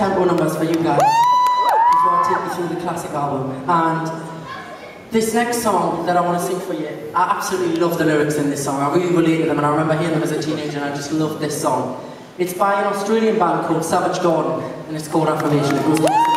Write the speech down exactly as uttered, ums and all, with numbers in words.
up-tempo numbers for you guys before I take you through the classic album. And this next song that I want to sing for you, I absolutely love the lyrics in this song. I really relate to them, and I remember hearing them as a teenager, and I just loved this song. It's by an Australian band called Savage Garden, and it's called Affirmation. It goes like this.